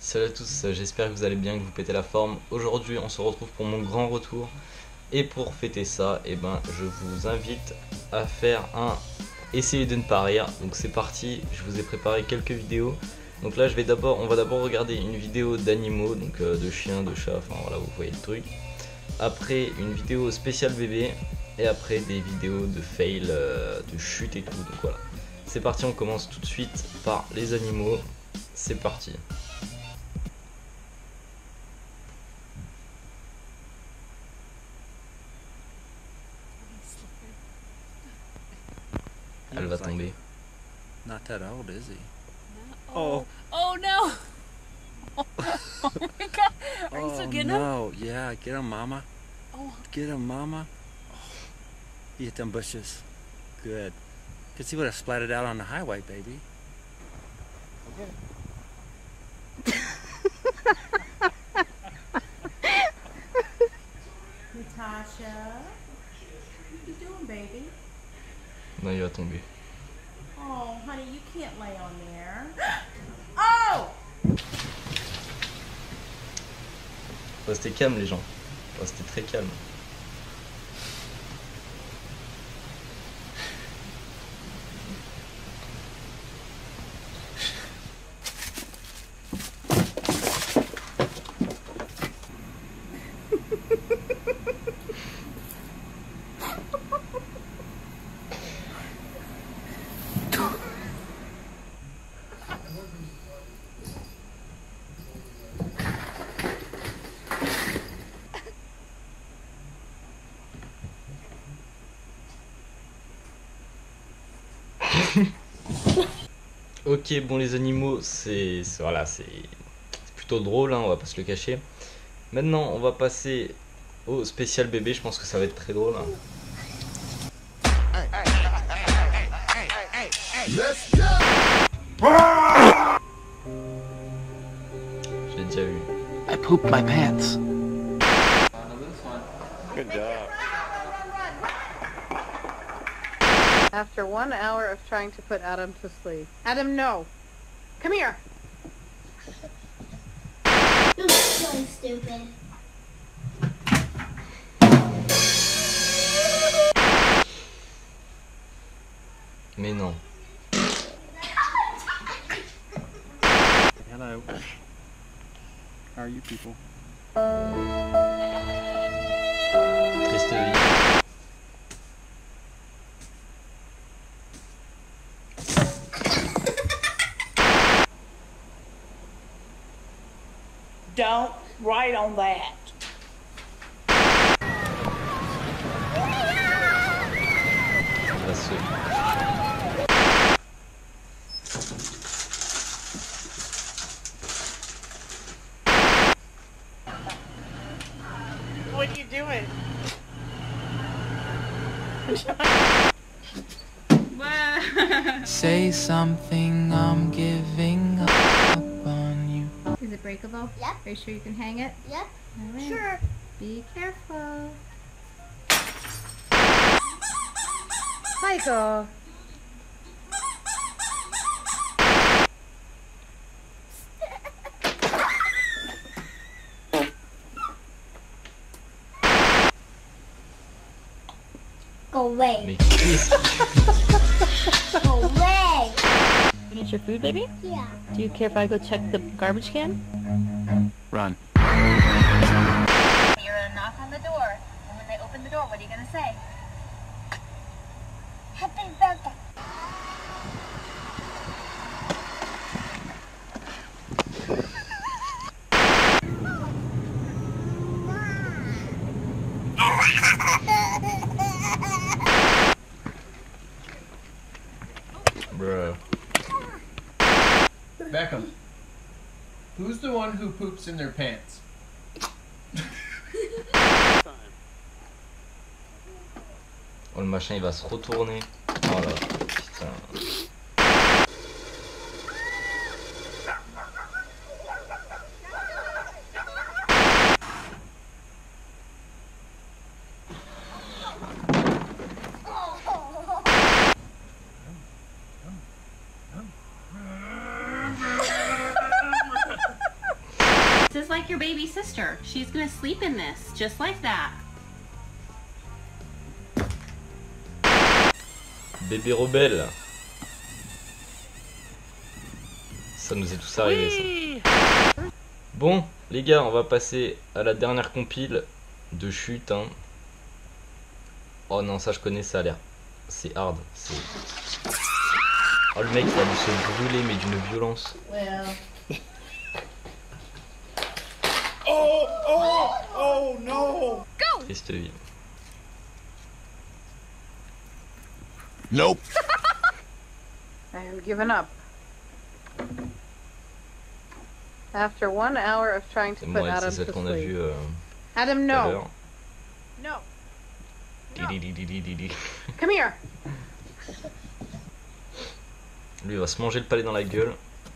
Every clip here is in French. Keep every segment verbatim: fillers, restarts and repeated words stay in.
Salut à tous, j'espère que vous allez bien, que vous pétez la forme. Aujourd'hui on se retrouve pour mon grand retour. Et pour fêter ça, eh ben, je vous invite à faire un essayer de ne pas rire. Donc c'est parti, je vous ai préparé quelques vidéos. Donc là je vais d'abord, on va d'abord regarder une vidéo d'animaux, donc euh, de chiens, de chats, enfin voilà, vous voyez le truc. Après une vidéo spéciale bébé. Et après des vidéos de fail, euh, de chute et tout. Donc voilà, c'est parti, on commence tout de suite par les animaux. C'est parti. Elle va tomber. Not that old, is he? No. Oh. Oh no! Oh, oh my god! Are you still getting him? No, yeah, get him, mama. Oh. Get him, mama. Oh. He hit them bushes. Good. Cause he would have splattered out on the highway, baby. Okay. Natasha, what you doing, baby? Non, il va tomber. Oh, honey, you can't lay on there. Oh! Restez calme les gens. Restez très calme. Ok, bon les animaux, c'est voilà, c'est plutôt drôle, hein, on va pas se le cacher. Maintenant, on va passer au spécial bébé. Je pense que ça va être très drôle. Hein. Je l'ai déjà vu. I pooped my pants. Good job. After one hour of trying to put Adam to sleep. Adam, no. Come here. You're so stupid. Mais non. Hello. How are you people? Triste vie. Don't write on that. Il va se... What are you doing? Say something, I'm giving up on you. Is it breakable? Yep. Are you sure you can hang it? Yep. All right. Sure. Be careful. Michael. Go away. Mais qu'est-ce que... Go away. Finish your food, baby? Yeah. Do you care if I go check the garbage can? Run. You're gonna knock on the door, and when they open the door, what are you gonna say? Happy birthday. Bro. Beckham, who's the one who poops in their pants? Oh, le machin il va se retourner. Oh là, putain. This is like your baby sister. She's gonna sleep in this, just like that. Bébé rebelle. Ça nous est tous arrivé ça. Bon les gars, on va passer à la dernière compile de chute hein. Oh non, ça je connais, ça a l'air. C'est hard. C'est... Oh le mec il a dû se brûler mais d'une violence. Well. Oh, oh, oh no! Go! Triste vie. Nope. I have given up. After one hour of trying to C'est put moi, Adam c'est to celle qu'on a sleep. vue euh, Adam, tout à no. l'heure. No. Di, di, di, di, di, di. Come here. Lui il va se manger le palais dans la gueule.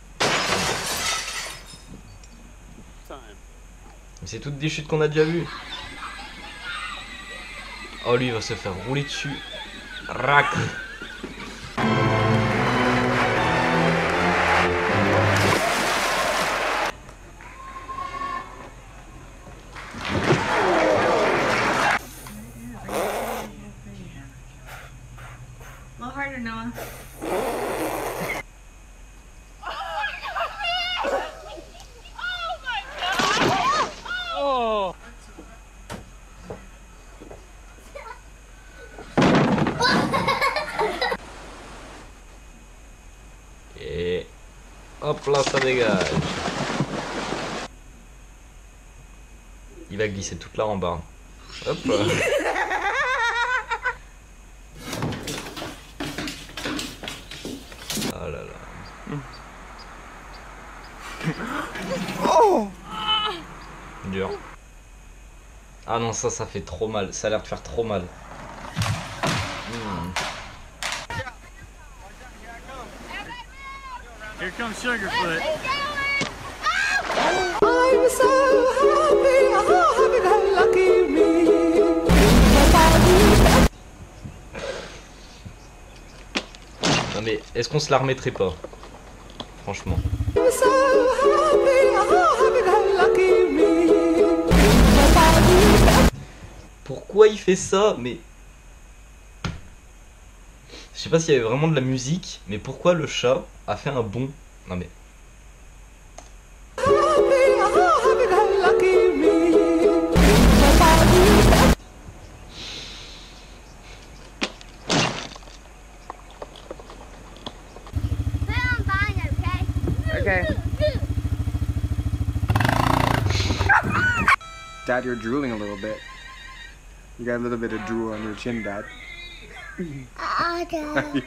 Mais c'est toutes des chutes qu'on a déjà vues. Oh lui il va se faire rouler dessus. Rac. A little harder, Noah. Et hop là ça dégage. Il va glisser toute la rambarde. Hop là. Ah là là. Oh! Dur. Ah non ça ça fait trop mal. Ça a l'air de faire trop mal. Hmm. Here comes Sugarfoot. I'm so happy, oh, happy, lucky me. Non mais est-ce qu'on se la remettrait pas? Franchement. I'm so happy, oh, happy, lucky me. Pourquoi il fait ça? Mais je sais pas s'il y avait vraiment de la musique, mais pourquoi le chat a fait un bond? Non mais Okay. Dad, you're drooling a little bit. You got a little bit of drool on your chin, Dad. Ah, Dad.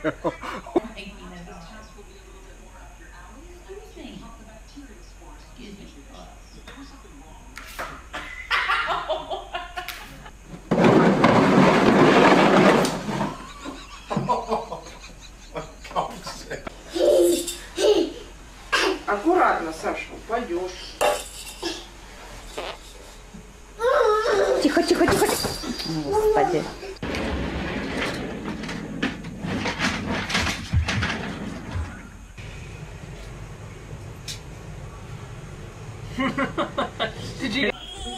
Аккуратно, Саша, упадешь. Тихо, тихо, тихо. Господи. Did you?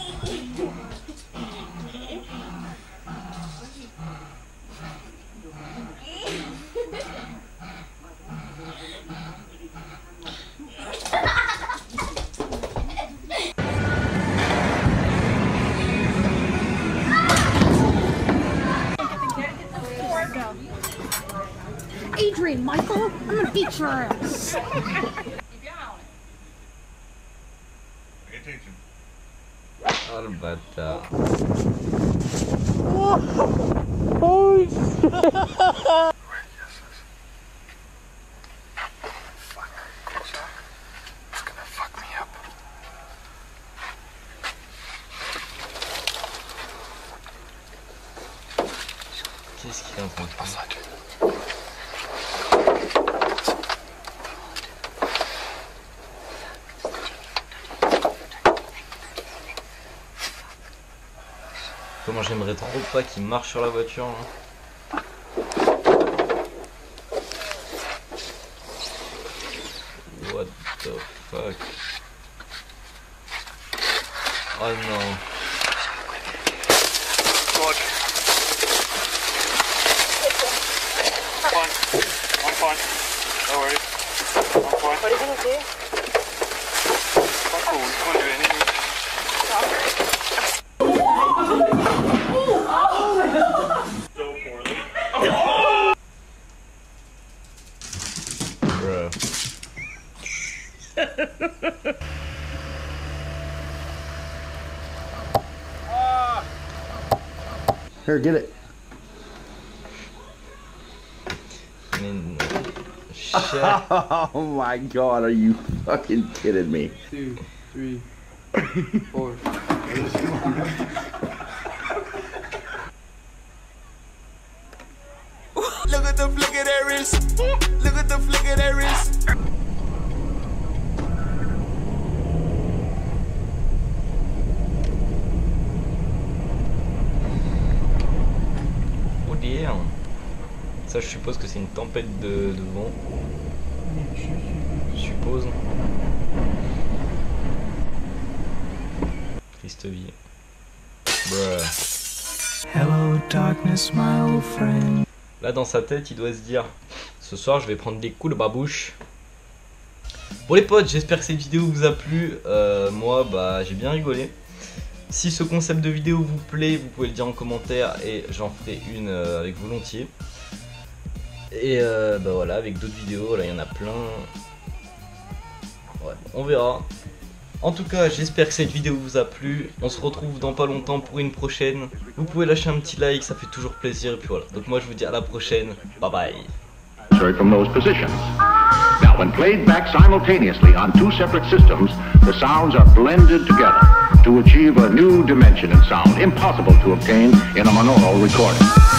Adrian, Michael, I'm gonna beat your ass. Pay attention. oh le bâtard. Oh, Qu'est-ce qu'il est en train de faire? Comment j'aimerais trop pas qu'il marche sur la voiture là. What the fuck? Oh non. I'm fine. No worries. I'm fine. What are you gonna do? I'm cool. We can't do anything. So poorly. Bro. Here, get it. Oh my god, are you fucking kidding me? Two, three, four. Look at the flick of that wrist. Look at the flick of that wrist. Oh dear. Ça, je suppose que c'est une tempête de, de vent. Je suppose. Triste vie. Bruh. Hello darkness, my old friend. Là, dans sa tête, il doit se dire: ce soir, je vais prendre des coups de babouche. Bon les potes, j'espère que cette vidéo vous a plu. Euh, moi, bah, j'ai bien rigolé. Si ce concept de vidéo vous plaît, vous pouvez le dire en commentaire et j'en ferai une euh, avec volontiers. Et euh, bah voilà, avec d'autres vidéos, là il y en a plein. Ouais, on verra. En tout cas, j'espère que cette vidéo vous a plu. On se retrouve dans pas longtemps pour une prochaine. Vous pouvez lâcher un petit like, ça fait toujours plaisir. Et puis voilà, donc moi je vous dis à la prochaine. Bye bye. From those positions. Now, when played back simultaneously on two separate systems, the sounds are blended together to achieve a new dimension in sound, impossible to obtain in a monaural recording.